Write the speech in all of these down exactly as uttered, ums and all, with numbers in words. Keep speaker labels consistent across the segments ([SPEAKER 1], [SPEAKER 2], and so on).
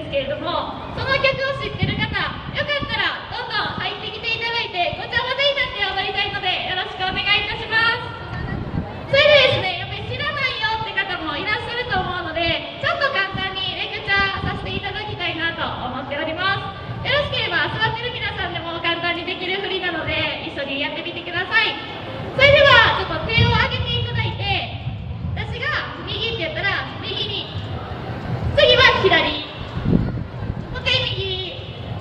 [SPEAKER 1] ですけれども、その曲を知ってる方、よかったらどんどん入ってきていただいて、ごちゃ混ぜになって踊りたいので、よろしくお願いいたします。それでですね、やっぱり知らないよって方もいらっしゃると思うので、ちょっと簡単にレクチャーさせていただきたいなと思っております。よろしければ座ってる皆さんでも簡単にできる振りなので、一緒にやってみてください。それではちょっと手を上げていただいて、私が右ってやったら右に、次は左、もう一回右、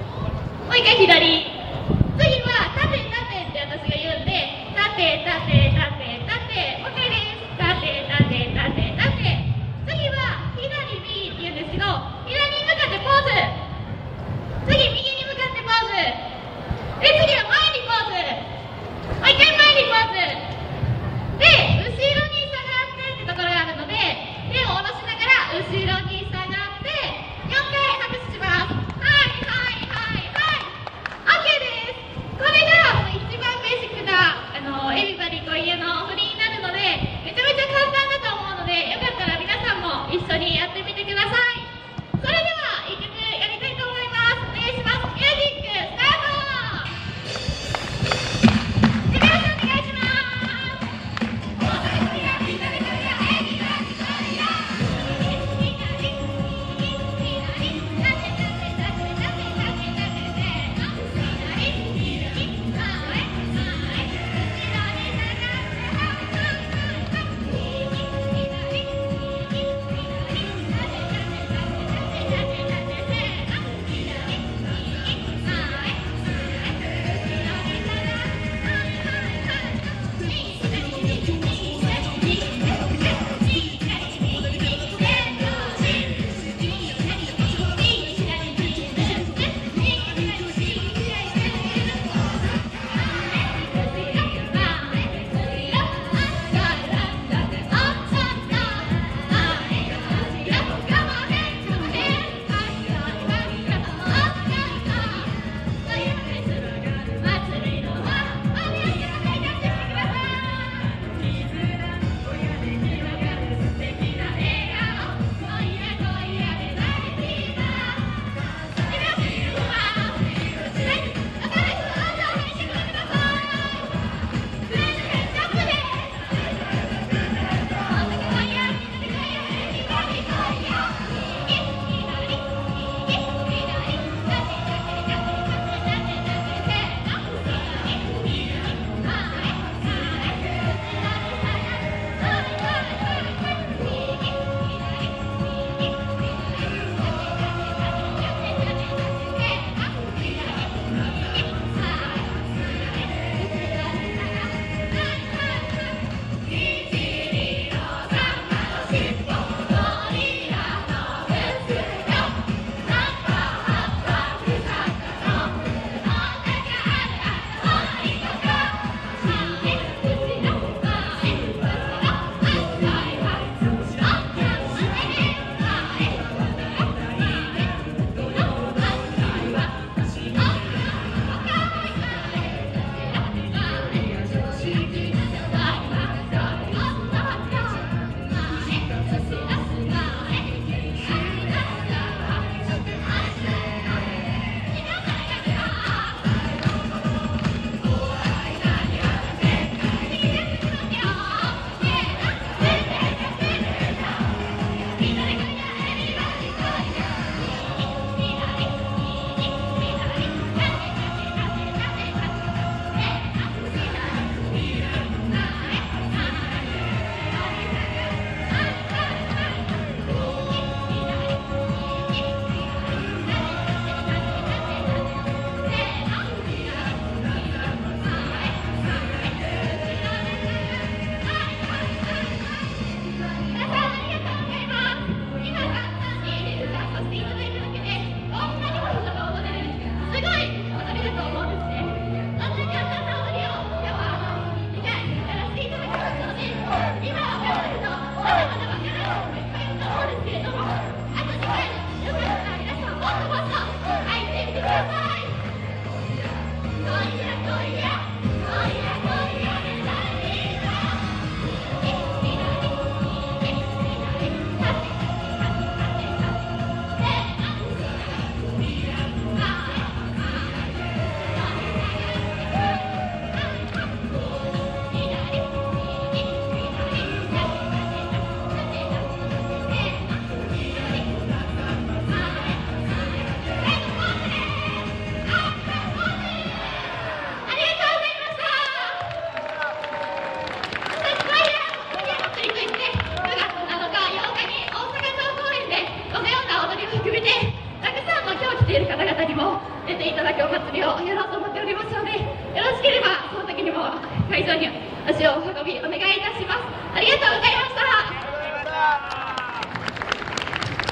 [SPEAKER 1] 足をお運びお願いいたします。ありがとうございました。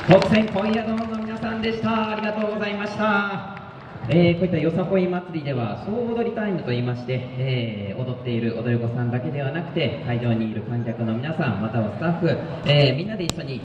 [SPEAKER 2] 特選今夜どうの皆さんでした。ありがとうございました。えー、こういったよさこい祭りでは総踊りタイムといいまして、えー、踊っている踊り子さんだけではなくて会場にいる観客の皆さんまたはスタッフ、えー、みんなで一緒に